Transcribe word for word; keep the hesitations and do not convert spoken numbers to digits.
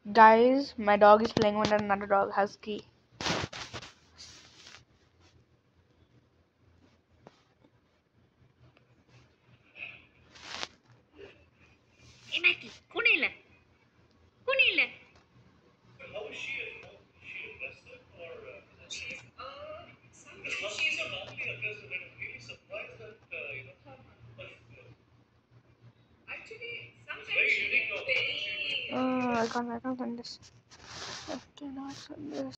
Guys, my dog is playing with another dog, Husky. Hey Mackie, Kunil. Kunil. How is she at home? Is she aggressive or? Uh, she's uh, some she's not normally aggressive, and I'm really surprised that uh, you know. But, uh, actually, sometimes very unique dog. Oh, I can't, I can't send this. I cannot send this.